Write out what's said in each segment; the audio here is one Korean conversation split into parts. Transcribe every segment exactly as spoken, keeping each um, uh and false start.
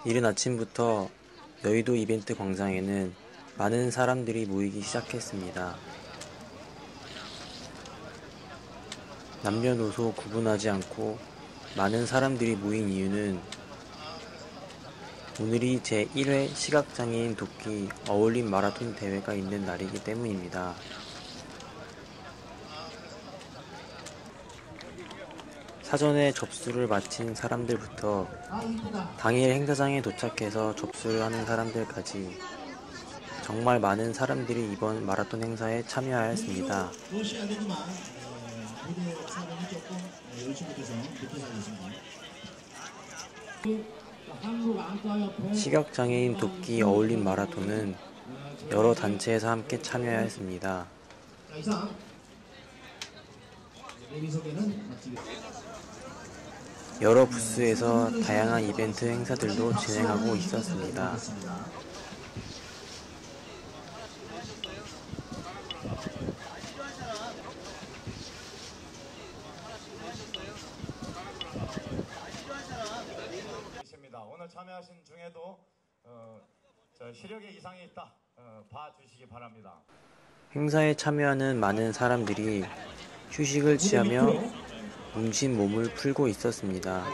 이른 아침부터 여의도 이벤트 광장에는 많은 사람들이 모이기 시작했습니다. 남녀노소 구분하지 않고 많은 사람들이 모인 이유는 오늘이 제일 회 시각장애인 돕기 어울림 마라톤 대회가 있는 날이기 때문입니다. 사전에 접수를 마친 사람들부터 당일 행사장에 도착해서 접수를 하는 사람들까지 정말 많은 사람들이 이번 마라톤 행사에 참여하였습니다. 시각장애인 돕기 어울림 마라톤은 여러 단체에서 함께 참여하였습니다. 여러 부스에서 다양한 이벤트 행사들도 진행하고 있었습니다. 오늘 참여하신 중에도 어, 저 시력에 이상이 있다 어, 봐주시기 바랍니다. 행사에 참여하는 많은 사람들이 휴식을 취하며 뭉친 몸을 풀고 있었습니다.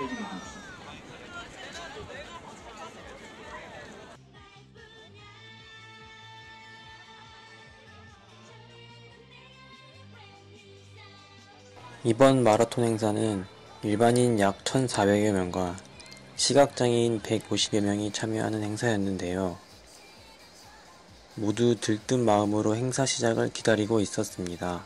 이번 마라톤 행사는 일반인 약 천사백여 명과 시각장애인 백오십여 명이 참여하는 행사였는데요. 모두 들뜬 마음으로 행사 시작을 기다리고 있었습니다.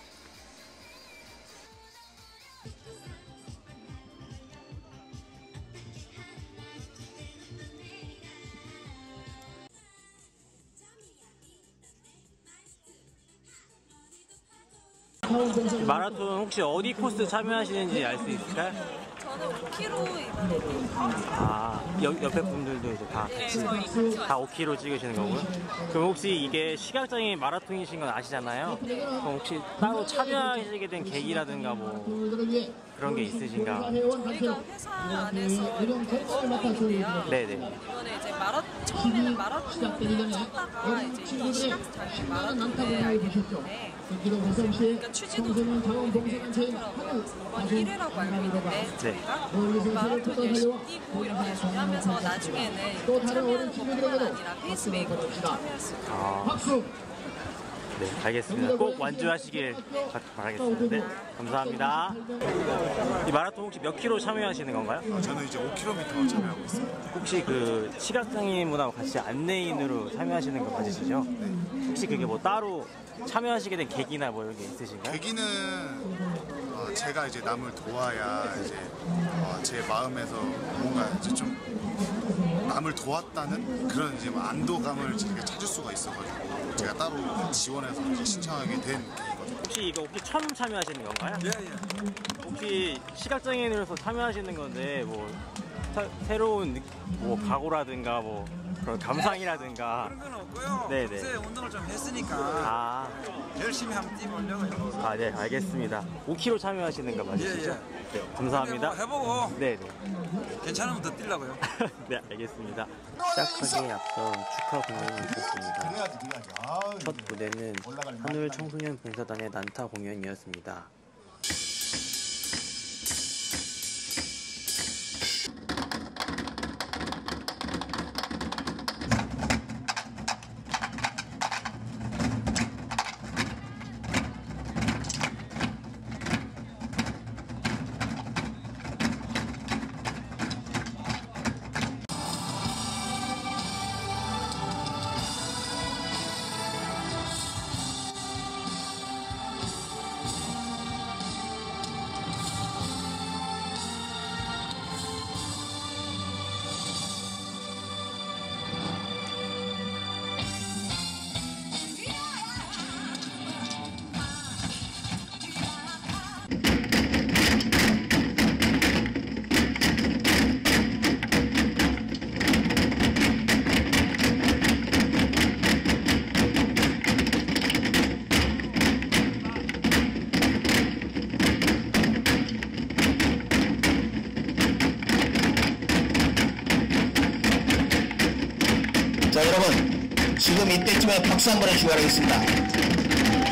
마라톤 혹시 어디 코스 참여하시는지 알 수 있을까요? 저는 오 킬로미터 아, 옆, 옆에 분들도 이제 다 같이 네, 저희 다 오 킬로미터 찍으시는 거고요. 그럼 혹시 이게 시각장애인 마라톤이신 건 아시잖아요. 그럼 혹시 따로 참여하시게 된 계기라든가 뭐 그런 게 있으신가? 저희가 회사 안에서 이렇게 운동인데요. 네네. 이번에 이제 마라 처음에는 마라톤을 찾다가 이제 이 시각장애인 마라톤 대회가 있는데 그러니까 취지도 좋고 되게 좋더라고요. 이번 일 회라고 알고 있는데 저희가 마라톤 열심히 뛰고 이렇게 열심히 하면서 나중에는 이렇게 참여하는 것뿐만 아니라 페이스메이커도 참여했습니다. 아, 네, 알겠습니다. 꼭 완주하시길 바라겠습니다. 네, 감사합니다. 이 마라톤 혹시 몇 킬로 참여하시는 건가요? 어, 저는 이제 오 킬로미터 참여하고 있습니다. 혹시 그 시각장애인분하고 같이 안내인으로 참여하시는 거 맞으시죠? 네. 혹시 그게 뭐 따로 참여하시게 된 계기나 뭐 이런 게 있으신가요? 계기는 어, 제가 이제 남을 도와야 이제 어, 제 마음에서 뭔가 이제 좀 남을 도왔다는 그런 이제 안도감을 제가 찾을 수가 있어가지고 제가 따로 지원해서 이제 신청하게 된 계기거든요. 혹시 이거 혹시 처음 참여하시는 건가요? 예, 예. 혹시 시각장애인으로서 참여하시는 건데 뭐 사, 새로운 뭐 각오라든가 뭐 그런 감상이라든가 그런 건 없고요. 네네. 평소에 운동을 좀 했으니까 아, 열심히 한번 뛰보려고요. 아, 네, 알겠습니다. 오 킬로미터 참여하시는 거 맞으시죠? 예, 예. 네, 감사합니다. 뭐 해보고 네, 네. 괜찮으면 더 뛰려고요. 네, 알겠습니다. 시작하기에 앞서 축하 공연이 있었습니다. 그래야지, 그래야지. 아유, 첫 무대는 한울 청소년 봉사단의 난타 공연이었습니다. 자, 여러분, 지금 이때쯤에 박수 한번 해주시기 바라겠습니다.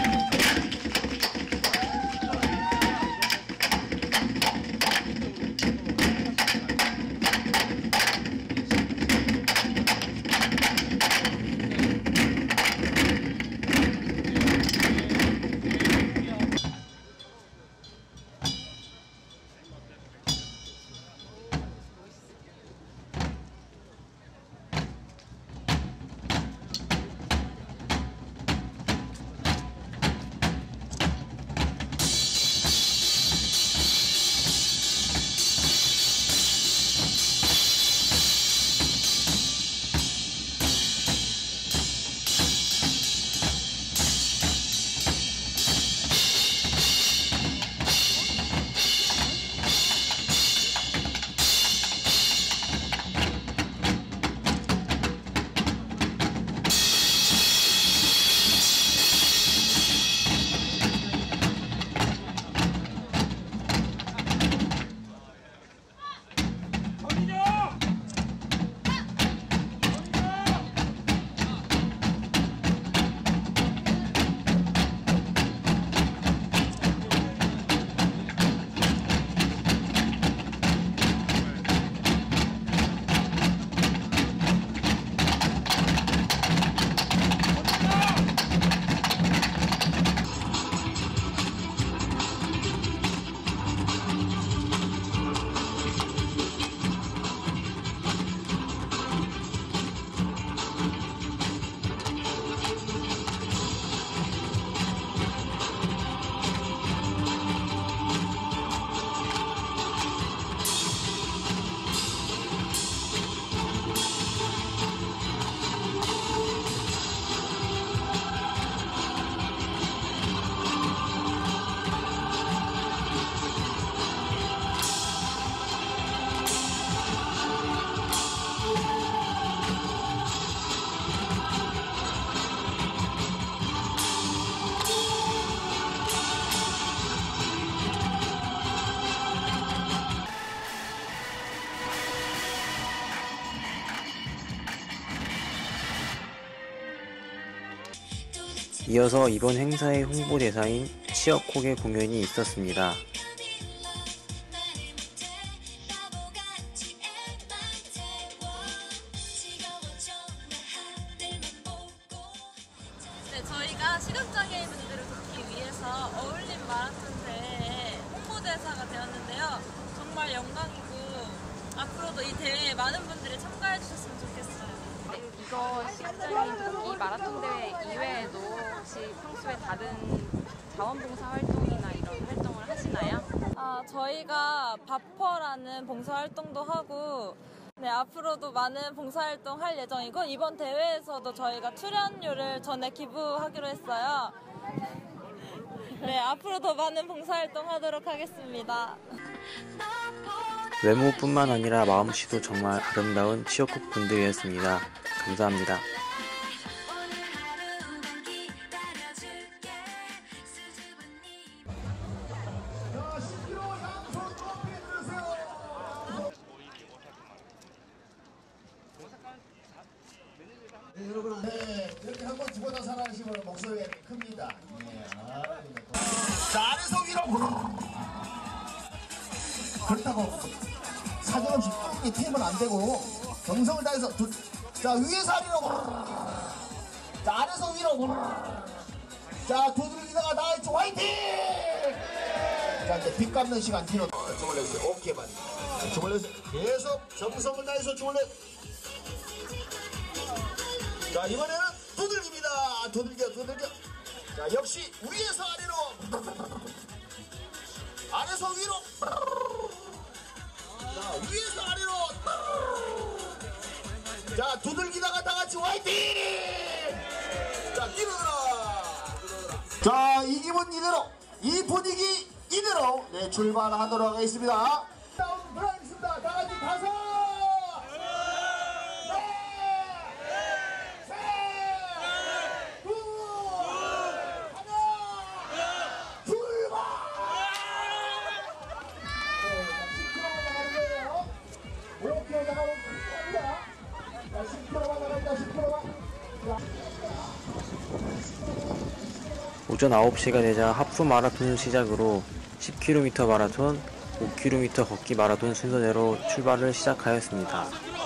이어서 이번 행사의 홍보대사인 치어콕의 공연이 있었습니다. 네, 저희가 시각장애인분들을 돕기 위해서 어울림 마라톤 대회의 홍보대사가 되었는데요. 정말 영광이고 앞으로도 이 대회에 많은 분들이 참가해 주셨으면 좋겠어요. 이거 시각장애인 이 마라톤 대회 이외에도 혹시 평소에 다른 자원봉사 활동이나 이런 활동을 하시나요? 아, 저희가 바퍼라는 봉사활동도 하고 네, 앞으로도 많은 봉사활동 할 예정이고 이번 대회에서도 저희가 출연료를 전에 기부하기로 했어요. 네, 앞으로 더 많은 봉사활동 하도록 하겠습니다. 외모뿐만 아니라 마음씨도 정말 아름다운 치어콕 분들이었습니다. 감사합니다. 네, 여러분, 네, 이렇게 한 번 두 번 더 살아가시면 목소리가 큽니다. 네, 아, 자, 아래서 위로. 그렇다고 사정없이 꾹 튀면 안 되고 정성을 다해서 두, 자, 위에서 아래로. 자, 아래서 위로. 자, 두들기다가 나이트 화이팅! 자, 이제 빗 감는 시간 뒤로 줌을 내주세요. 오케이, 많이. 줌을 내주세요. 계속 정성을 다해서 줌을 내. 자, 이번에는 두들깁니다. 두들겨, 두들겨. 자, 역시 위에서 아래로. 아래서 위로. 자, 위에서 아래로. 자, 두들기다가 다 같이 화이팅! 자, 뛰어들어. 자, 이 기분 이대로, 이 분위기 이대로, 네, 출발하도록 하겠습니다. 다운 들어가겠습니다. 다 같이 다섯. 십 킬로미터 나가는 겁니다. 자, 십 킬로미터 나간다, 십 킬로미터. 오전 아홉 시가 되자 하프 마라톤을 시작으로 십 킬로미터 마라톤, 오 킬로미터 걷기 마라톤 순서대로 출발을 시작하였습니다.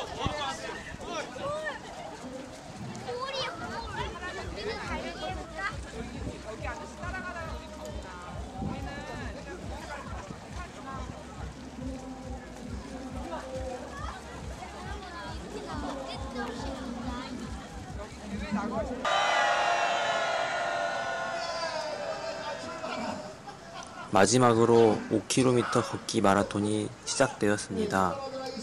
마지막으로 오 킬로미터 걷기 마라톤이 시작되었습니다.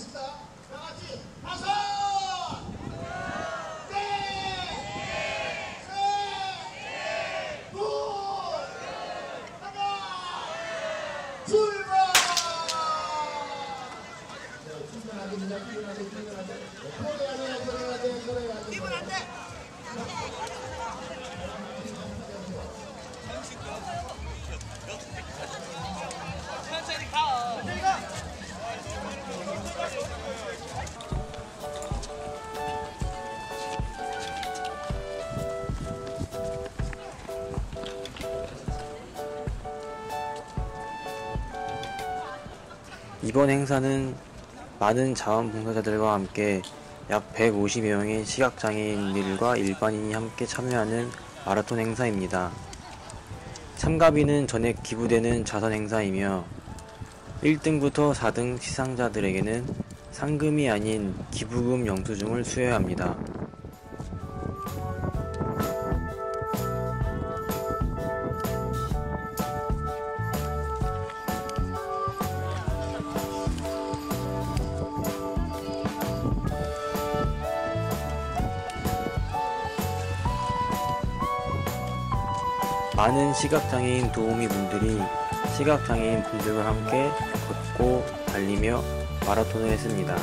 이번 행사는 많은 자원봉사자들과 함께 약 백오십여 명의 시각장애인들과 일반인이 함께 참여하는 마라톤 행사입니다. 참가비는 전액 기부되는 자선 행사이며 일 등부터 사 등 시상자들에게는 상금이 아닌 기부금 영수증을 수여합니다. 많은 시각장애인 도우미 분들이 시각장애인 분들과 함께 걷고 달리며 마라톤을 했습니다.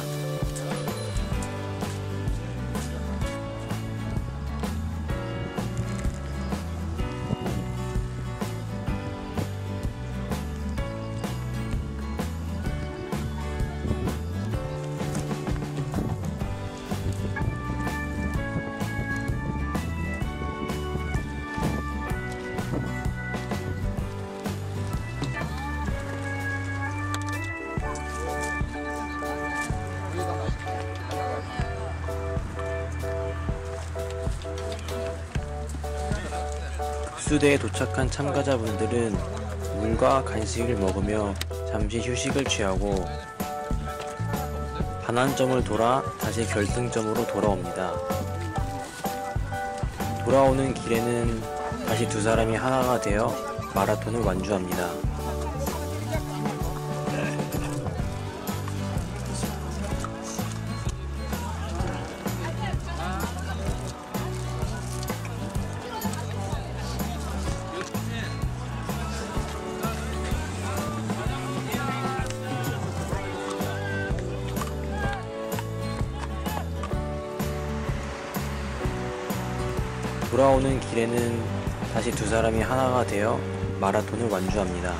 특수대에 도착한 참가자분들은 물과 간식을 먹으며 잠시 휴식을 취하고 반환점을 돌아 다시 결승점으로 돌아옵니다. 돌아오는 길에는 다시 두 사람이 하나가 되어 마라톤을 완주합니다. 돌아오는 길에는 다시 두 사람이 하나가 되어 마라톤을 완주합니다.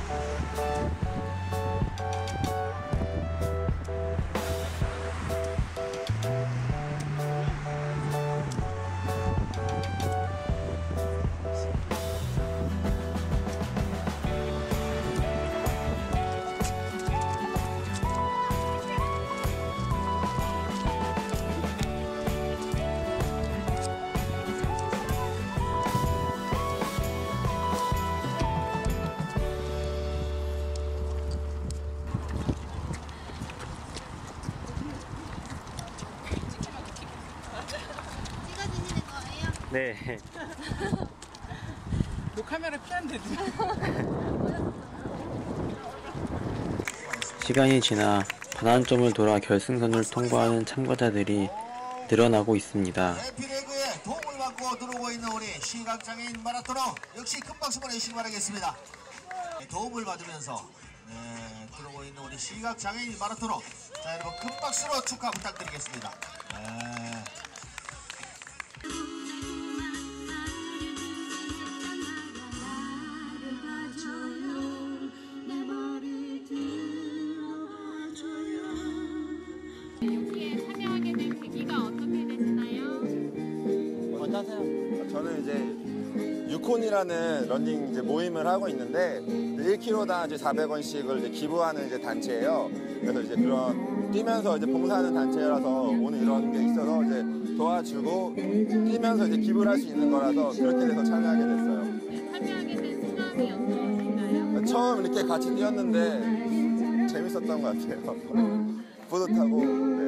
네. 너 카메라 피한데. 시간이 지나 반환점을 돌아 결승선을 통과하는 참가자들이 늘어나고 있습니다. 에피레그에 도움을 받고 들어오고 있는 우리 시각장애인 마라토너 역시 큰 박수 보내주시기 바라겠습니다. 도움을 받으면서 네, 들어오고 있는 우리 시각장애인 마라토너, 자 여러분 큰 박수로 축하 부탁드리겠습니다. 네. 여기에 참여하게 된 계기가 어떻게 되시나요? 먼저 하세요. 저는 이제 유콘이라는 러닝 이제 모임을 하고 있는데 일 킬로미터당 이제 사백 원씩을 이제 기부하는 이제 단체예요. 그래서 이제 그런 뛰면서 이제 봉사하는 단체라서 오늘 이런 게 있어서 이제 도와주고 뛰면서 이제 기부를 할 수 있는 거라서 그렇게 돼서 참여하게 됐어요. 참여하게 된 소감이 어떠신가요? 처음 이렇게 같이 뛰었는데 재밌었던 것 같아요. 뿌듯하고.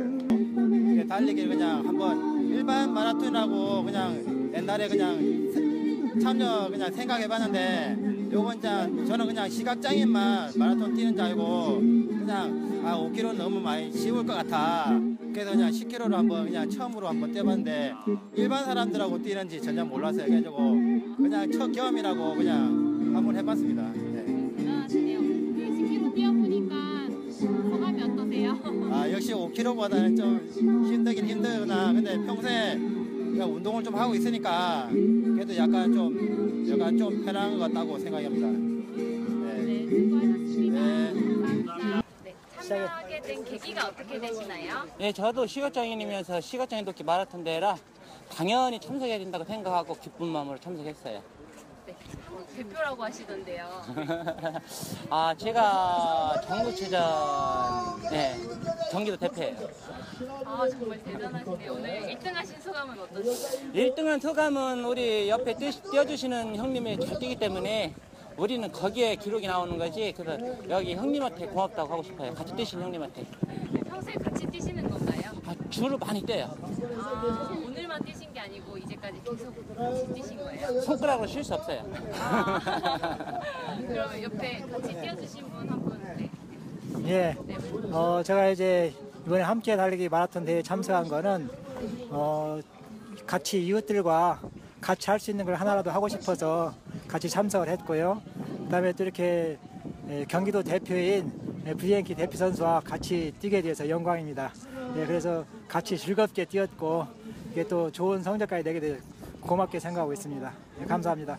네. 달리기 그냥 한번 일반 마라톤하고 그냥 옛날에 그냥 참여 그냥 생각해봤는데 요건 자 저는 그냥 시각장애인만 마라톤 뛰는 줄 알고 그냥 아 오 킬로미터는 너무 많이 쉬울 것 같아. 그래서 그냥 십 킬로미터로 한번 그냥 처음으로 한번 뛰어봤는데 일반 사람들하고 뛰는지 전혀 몰랐어요. 그래가지고 그냥 첫 경험이라고 그냥 한번 해봤습니다. 네. 대단하시네요. 십 킬로미터 뛰어보니까 소감이 어떠세요? 아 역시 오 킬로미터보다는 좀 힘들긴 힘들구나. 근데 평소에 그냥 운동을 좀 하고 있으니까 그래도 약간 좀 약간 좀 편한 것 같다고 생각합니다. 네, 네 수고하셨습니다. 네. 감사합니다. 네, 참여하게 된 계기가 어떻게 되시나요? 네, 저도 시각장애인이면서 시각장애인 돕기 마라톤 대회라 당연히 참석해야 된다고 생각하고 기쁜 마음으로 참석했어요. 네, 대표라고 하시던데요. 아, 제가 경북체전 네, 경기도 대표예요. 아, 정말 대단하시네요. 오늘 일 등 하신 소감은 어떠신가요? 일 등한 소감은 우리 옆에 뛰, 뛰어주시는 형님이 잘 뛰기 때문에 우리는 거기에 기록이 나오는 거지. 그래서 여기 형님한테 고맙다고 하고 싶어요. 같이 뛰신 형님한테. 네, 평소에 같이 뛰시는 건가요? 아, 주로 많이 뛰어요. 아, 오늘만 뛰신 게 아니고 이제까지 계속 같이 뛰신 거예요? 손가락으로 쉴 수 없어요. 아, 그러면 옆에 같이 뛰어주신 분 한 분. 네. 예, 어, 제가 이제 이번에 함께 달리기 마라톤 대회에 참석한 거는 어, 같이 이웃들과 같이 할 수 있는 걸 하나라도 하고 싶어서 같이 참석을 했고요. 그다음에 또 이렇게 경기도 대표인 브이엔케이 대표 선수와 같이 뛰게 돼서 영광입니다. 네, 그래서 같이 즐겁게 뛰었고 이게 또 좋은 성적까지 내게 돼서 고맙게 생각하고 있습니다. 네, 감사합니다.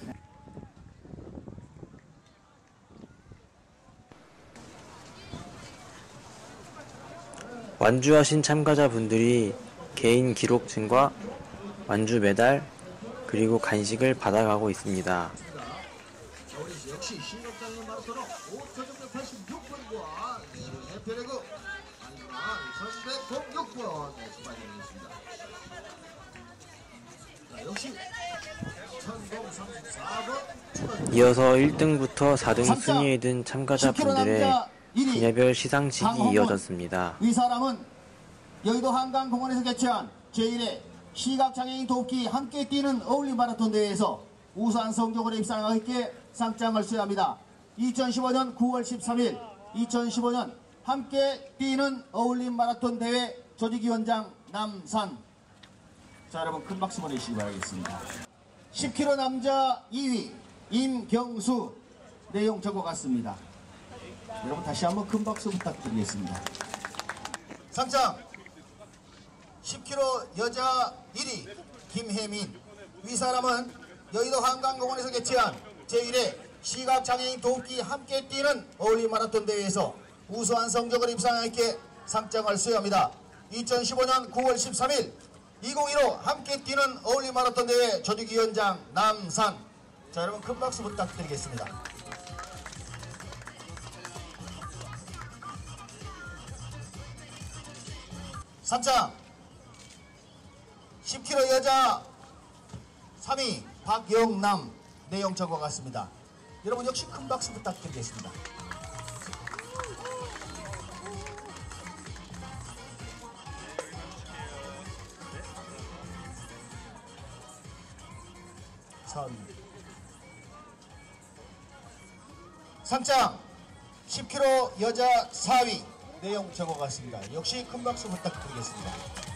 완주하신 참가자분들이 개인 기록증과 완주 메달 그리고 간식을 받아가고 있습니다. 역시 신경장애 마라톤은 오천육백팔십육 번과 에페레그 천백육 번 출발되겠습니다. 역시 천삼십사 번 이어서 일 등부터 사 등 순위에 든 참가자분들의 분야별 시상식이 이어졌습니다. 이 사람은 여의도 한강공원에서 개최한 제일 회 시각장애인 돕기 함께 뛰는 어울림 마라톤 대회에서 우수한 성적으로 입상하게 상장을 수여합니다. 이천십오 년 구월 십삼일 이천십오 년 함께 뛰는 어울림 마라톤 대회 조직위원장 남산. 자, 여러분 큰 박수 보내주시기 바라겠습니다. 십 킬로미터 남자 이 위 임경수. 내용 적어갔습니다. 여러분 다시 한번 큰 박수 부탁드리겠습니다. 상장 십 킬로미터 여자 일 위 김혜민. 이 사람은 여의도 한강공원에서 개최한 제일 회 시각장애인 돕기 함께 뛰는 어울림 마라톤 대회에서 우수한 성적을 입상하게 상장을 수여합니다. 이천십오 년 구월 십삼일 이천십오 함께 뛰는 어울림 마라톤 대회 조직위원장 남산. 자, 여러분 큰 박수 부탁드리겠습니다. 삼장 십 킬로미터 여자 삼 위 박영남. 내용 적어갔습니다. 여러분 역시 큰 박수 부탁드리겠습니다. 천 삼장 십 킬로미터 여자 사 위. 내용 적어갔습니다. 역시 큰 박수 부탁드리겠습니다.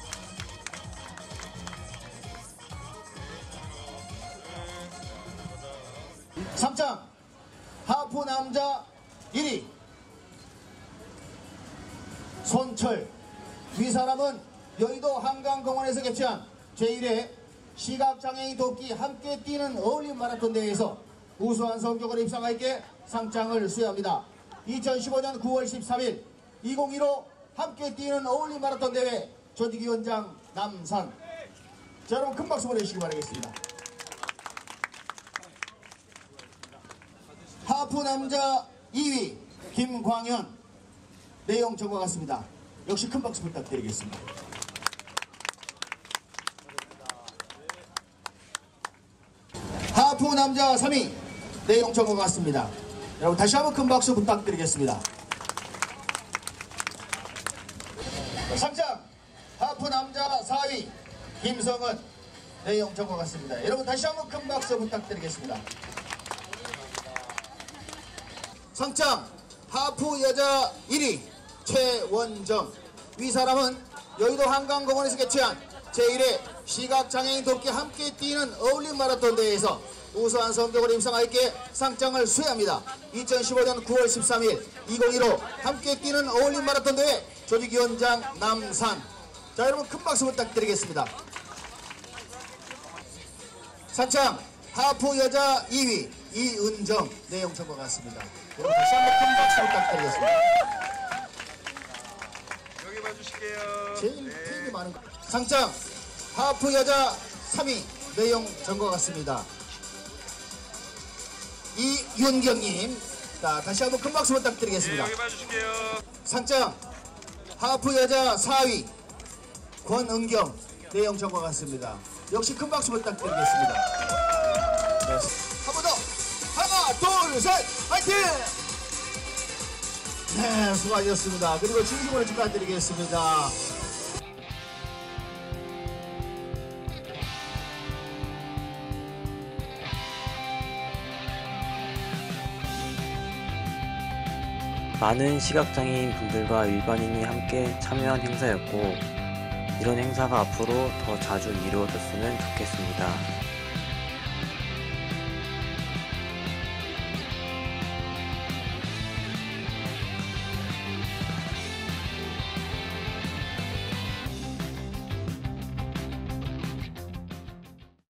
삼장 하프 남자 일 위 손철. 이 사람은 여의도 한강공원에서 개최한 제일 회 시각장애인 돕기 함께 뛰는 어울림 마라톤 대회에서 우수한 성적을 입상하게 상장을 수여합니다. 이천십오 년 구월 십삼일 이천십오 함께 뛰는 어울림 마라톤 대회 조직위원장 남산. 자, 여러분 큰 박수 보내주시기 바라겠습니다. 하프 남자 이 위 김광현. 내용 정과 같습니다. 역시 큰 박수 부탁드리겠습니다. 하프 남자 삼 위 내용 정과 같습니다. 여러분 다시 한번 큰 박수 부탁드리겠습니다. 상장 하프 남자 사 위 김성은 내용 정과 같습니다. 여러분 다시 한번 큰 박수 부탁드리겠습니다. 상장 하프 여자 일 위 최원정. 위 사람은 여의도 한강공원에서 개최한 제일 회 시각장애인 돕기 함께 뛰는 어울림 마라톤 대회에서 우수한 성적으로 입상하였기에 상장을 수여합니다. 이천십오 년 구월 십삼일 이천십오 함께 뛰는 어울림 마라톤 대회 조직위원장 남산. 자, 여러분 큰 박수 부탁드리겠습니다. 상장 하프 여자 이 위 이은정. 내용 정과 같습니다. 여러분 다시 한번 큰 박수 부탁드리겠습니다. 여기 봐주실게요. 제일 팬이 많은 거. 상장 하프 여자 삼 위 내용 정과 같습니다. 이윤경님. 자, 다시 한번 큰 박수 부탁드리겠습니다. 네, 여기 봐주실게요. 상장 하프 여자 사 위 권은경. 내용 정과 같습니다. 역시 큰 박수 부탁드리겠습니다. 네. 한 번 더. 하나 둘 셋 화이팅! 네, 수고하셨습니다. 그리고 진심으로 축하드리겠습니다. 많은 시각장애인 분들과 일반인이 함께 참여한 행사였고, 이런 행사가 앞으로 더 자주 이루어졌으면 좋겠습니다.